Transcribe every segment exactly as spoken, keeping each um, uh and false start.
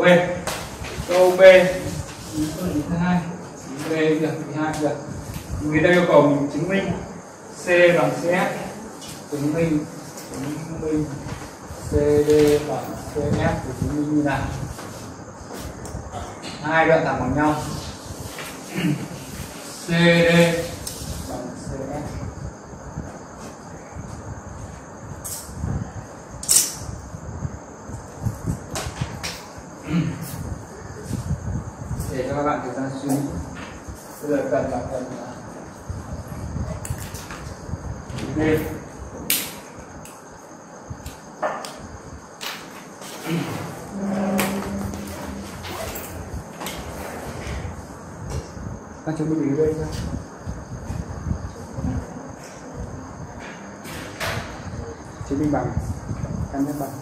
câu B ý thứ hai, B được, ý hai được. Người ta yêu cầu mình chứng minh C bằng C F, chứng minh chứng minh C D bằng C F thì chứng minh như nào? Hai đoạn thẳng bằng nhau. C D bằng C F. Để cho các bạn thời gian suy nghĩ. Bây giờ cần là cần là D. Các chứng minh D nhé. Chứng minh bằng căn nhất bằng.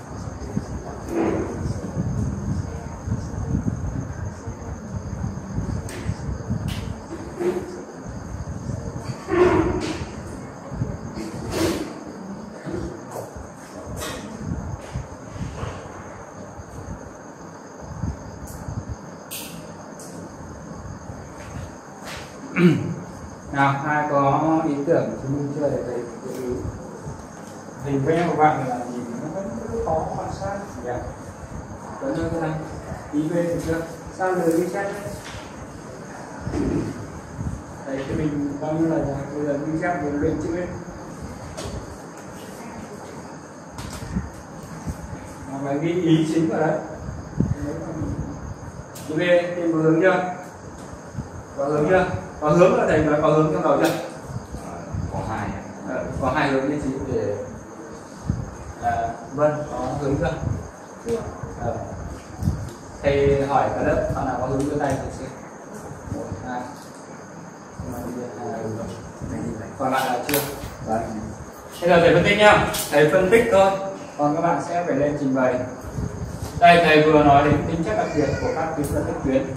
Nào, ai có ý tưởng chứng minh chưa để thầy hình vẽ của bạn là nhìn nó vẫn rất khó quan sát nhỉ? Có như thế này, ý V được chưa? Sao giờ ghi chép đấy thì mình bao nhiêu lần rồi, bây giờ ghi chép để luyện chữ ấy. Mà phải ghi ý chính vào đấy. Ý V tìm có hướng chưa? Có hướng chưa? Có hướng là thầy nói có hướng trong đầu chưa? Có hai. À, có hai hướng như chị để à, vâng, có hướng chưa? Chưa. À. Thầy hỏi cả lớp bạn nào có hướng đưa tay thầy xem. Một, hai. Còn lại là chưa? Đấy. Bây giờ thầy phân tích nhá. Thầy phân tích thôi. Còn các bạn sẽ phải lên trình bày. Đây thầy vừa nói đến tính chất đặc biệt của các tuyến phân tích tuyến.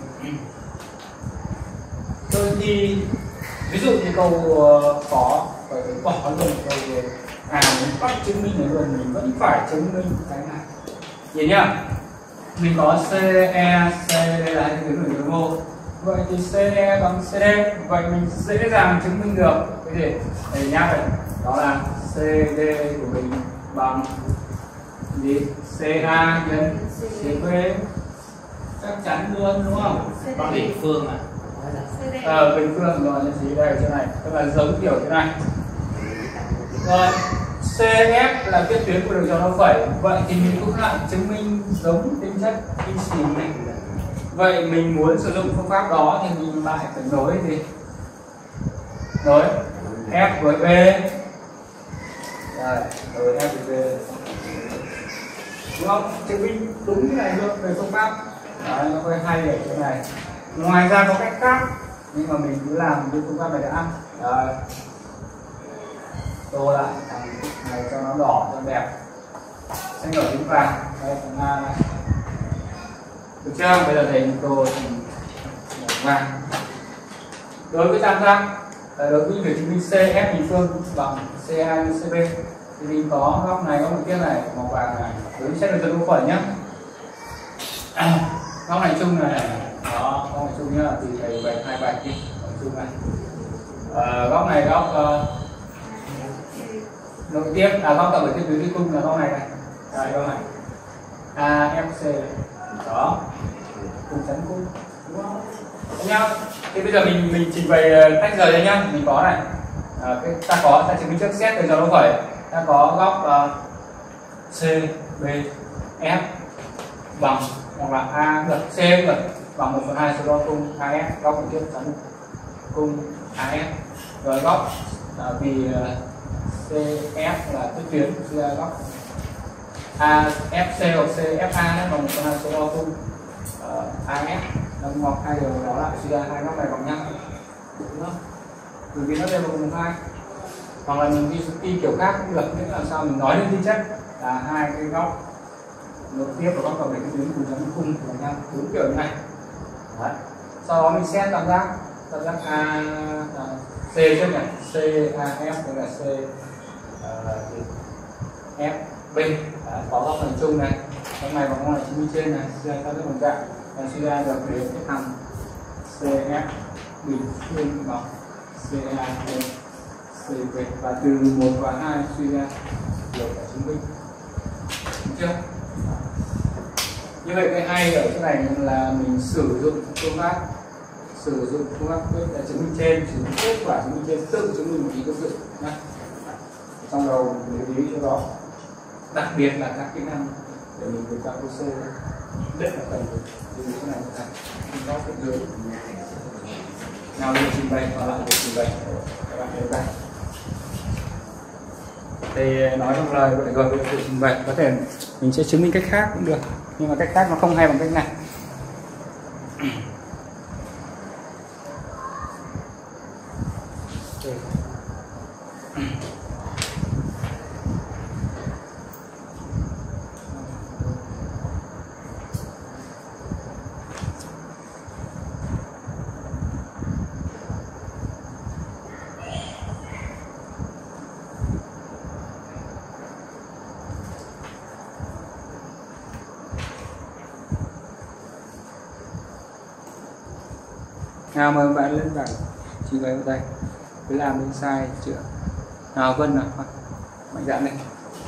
Đôi khi ví dụ như câu uh, khó phải bỏ luôn câu à mình bắt chứng minh này luôn, mình vẫn phải chứng minh cái này. Nhìn nhá, mình có C E, C đây là hai tuyến của đường mô. Vậy thì C E bằng C D, vậy mình dễ dàng chứng minh được cái gì? Để nhắc này, đó là C D của mình bằng gì? C A nhân C B, chắc chắn luôn đúng không? Bằng bình phương à? Ờ, bình phương rồi như gì đây chỗ này, tức là giống kiểu thế này. Rồi C F là cái tuyến của đường tròn nó phẩy, vậy thì mình cũng lại chứng minh giống tính chất y xì này. Vậy mình muốn sử dụng phương pháp đó thì mình lại phải nối gì? Nối F với B. Rồi, nối F với B. Đúng không? Chứng minh đúng cái này luôn về phương pháp. Đấy, nó hơi hay ở chỗ này. Ngoài ra có cách khác, nhưng mà mình cứ làm cái phương pháp này đã. Rồi. Tô lại thằng này cho nó đỏ cho đẹp. Xanh đỏ tím vàng. Đây thằng A này. Được chưa? Bây giờ thầy tô thành màu vàng. Đối với tam giác, đối với việc chứng minh C F bình phương bằng C A nhân C B thì mình có góc này, góc kia này, màu vàng này. Đối với xét được chân vô phẩy nhé. À, góc này chung này. Đó, góc này chung nhá, thì thầy vạch hai vạch đi, góc chung này. À, góc này góc uh, nội tiếp, à góc tổng với tiếp tuyến đi cung là góc này này. Đây góc này. A F C. Đó. Cùng chắn cung, đúng không? Đúng nhá. Thì bây giờ mình mình trình bày tách rời đây nhá, mình có này. À, cái, ta có ta chứng minh trước xét từ dấu nó phẩy, ta có góc uh, C B F bằng hoặc là A được C được bằng một phần hai số đo cung A F, góc trực tiếp chắn cung A F. Rồi góc à, vì uh, C F là tuyến tuyến thì góc A F C hoặc C F A bằng một phần hai số đo cung uh, A F, đồng hoặc hai điều đó lại suy ra hai góc này bằng nhau, đúng không? Bởi vì nó đều bằng một hai. Hoặc là mình đi đi kiểu khác cũng được, nghĩa là sao mình nói đến tính chất là hai cái góc nối tiếp và góc cộng với cái tuyến cùng chắn cung của nhau, đúng kiểu như này. Đấy. Sau đó mình xét tam giác tam giác A à, C trước này, C A F đây là C uh, F B. Đấy, có góc này chung này, trong này bằng ngoài chứng minh trên này suy ra các cái đồng dạng và suy ra được để cái thằng xê ép bình phương bằng xê a trên xê vê và từ một và hai suy ra được cả chứng minh. Đúng chưa? Như vậy cái hay ở chỗ này là mình sử dụng phương pháp sử dụng phương pháp quyết là chứng minh trên, sử dụng kết quả chứng minh trên tự chứng minh một ý tương tự nhé. Trong đầu mình lưu ý cho đó, đặc biệt là các kỹ năng để mình vượt qua hồ sơ rất là cần lưu ý cái này là chúng ta sẽ đưa nào được trình bày và lại được trình bày các bạn thấy đây. Thì nói trong lời gọi gọi được trình bày, có thể mình sẽ chứng minh cách khác cũng được, nhưng mà cách khác nó không hay bằng cách này. Nào mời bạn lên bảng trình bày ở đây, cứ làm bên sai chưa nào Vân nào mạnh dạn lên.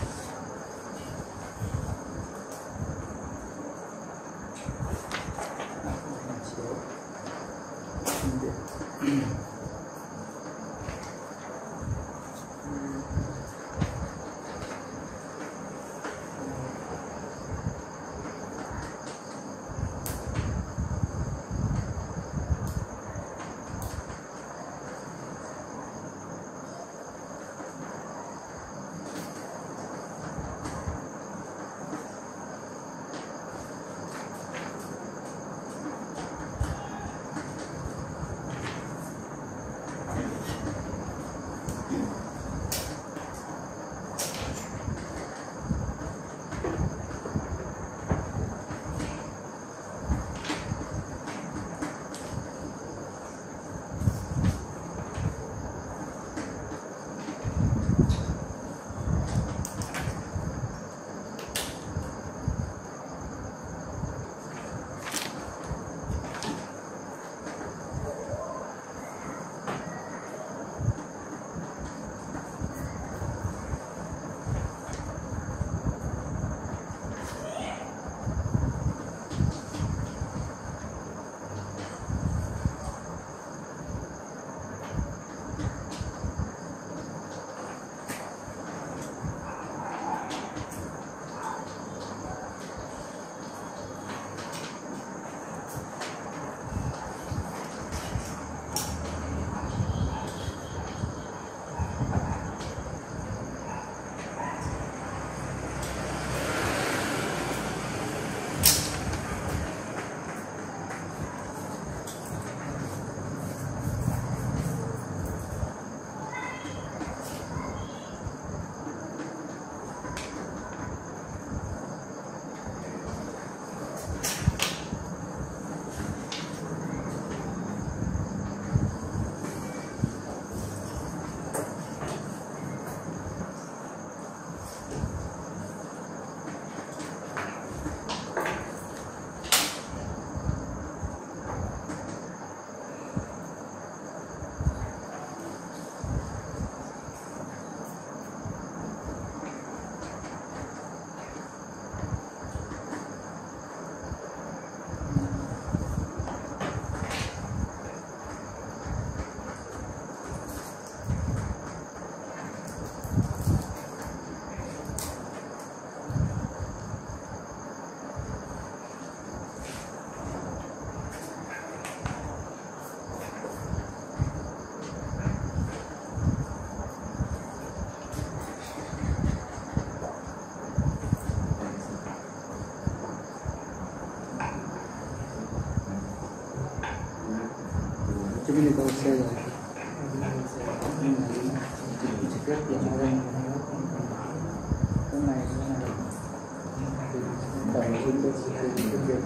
Chứ cái này có xe rồi. Trực tiếp tiền ra đây. Cái này cái này. Tổng dung tôi sẽ thực hiện việc.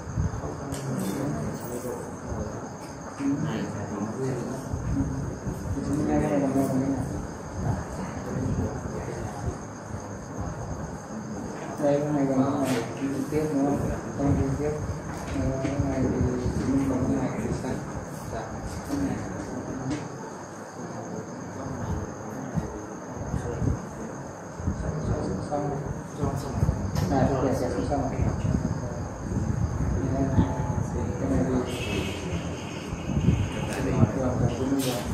Ngay cái này bằng cái này. Đây cái này bằng cái này. tiếp nữa không liên tiếp này thì mình còn cái này thì sao dạ xong này thì sẽ xong cái này thì thường là cũng như vậy.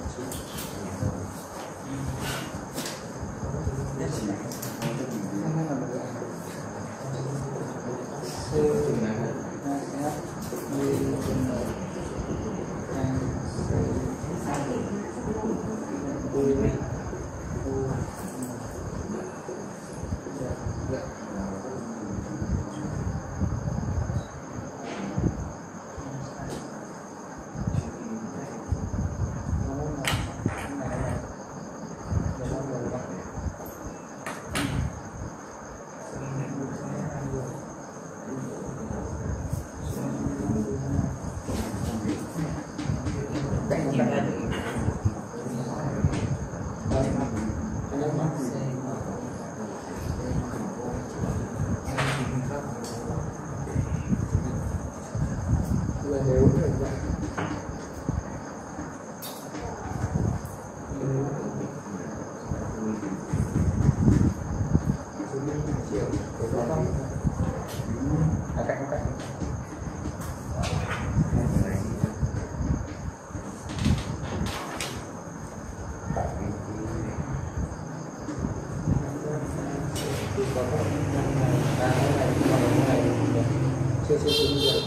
Chưa chưa chưa được.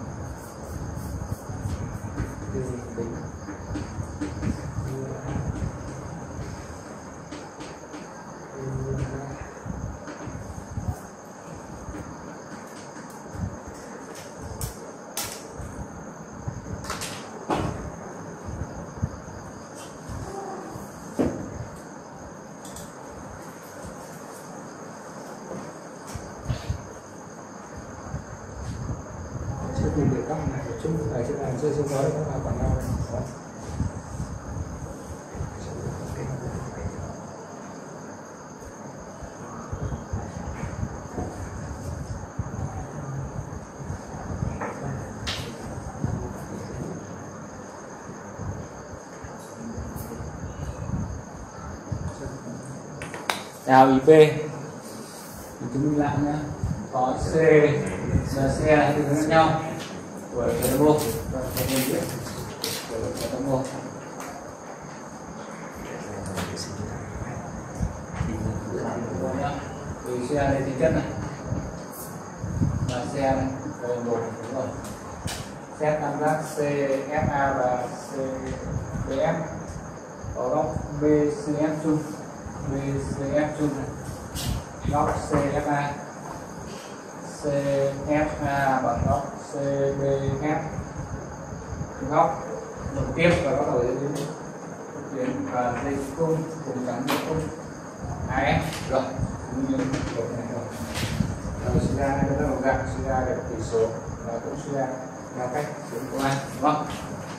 Chưa tìm được các này chung ở trên này chưa chưa có được các bạn nào đó. Nào i pê chứng minh lại nhé, có C và C là từ khác nhau của cái mô và cái nhân viết của cái mô từ C đây tính chất này và C này rồi một đúng rồi, xét tam giác C F A và C B F có góc B C F chung, B C F chung này, góc C F A C F A bằng góc C B F, góc đầu tiếp và góc đầu đến và dây cung cùng gắn dây cung A F rồi cũng như một này rồi. Rồi suy ra đây là một dạng suy ra được tỷ số và cũng suy ra theo cách xuống của A đúng không?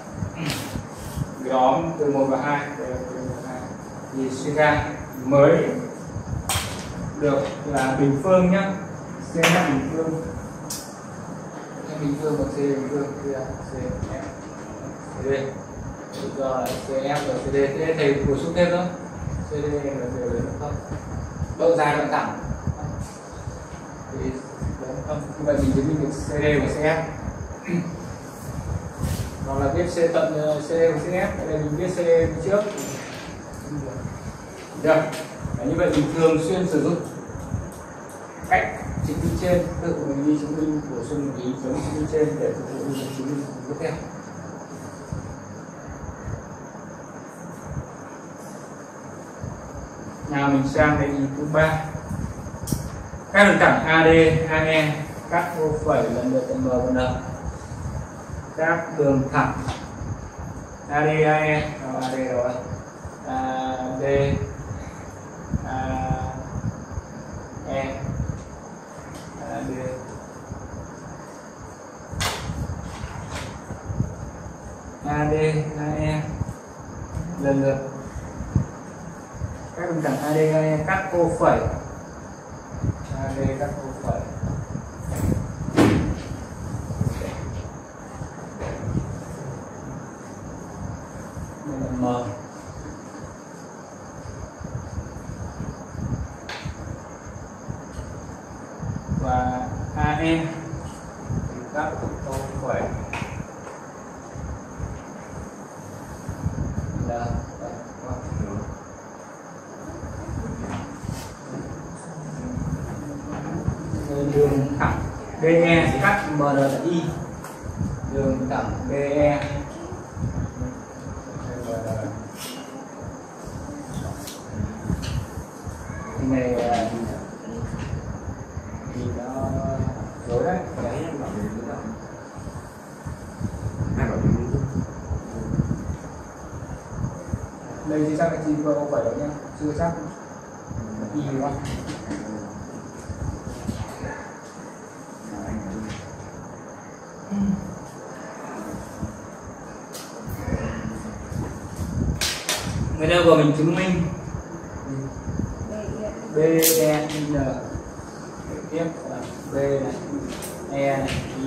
Nhóm từ một và hai từ một và hai thì suy ra mới được là bình phương nhá, C là bình phương, C bình phương và C bình phương kia C F C D, tự do là C F và C D, thế thầy bổ sung thêm thôi, C D là đều đến không, độ dài đoạn thẳng thì đến không, như vậy mình chứng minh được C D và C F. Còn là viết C tận C D và C F, đây mình viết C D trước. Được. Đấy, như vậy mình thường xuyên sử dụng cách chứng minh trên, tự mình đi chứng minh bổ sung một ý giống chứng minh trên để phục vụ việc chứng minh tiếp theo. Nào mình sang đến ý thứ ba. Các đường thẳng A D, A E cắt ô phẩy lần lượt M và N. Các đường thẳng A D, A E, đâu A D rồi, A D, A E, A D, A D, A E lần lượt các đường thẳng A D, A E cắt ô phẩy, A D cắt ô phẩy M và a e các cực tô như vậy là đường thẳng đê e cắt em rờ i, đường thẳng đê e cái này thì nó dối đấy. Đây thì chắc là chị vừa không phải đâu nhá, chưa chắc y đúng không? Người ta vừa mình chứng minh B E N tiếp B này E này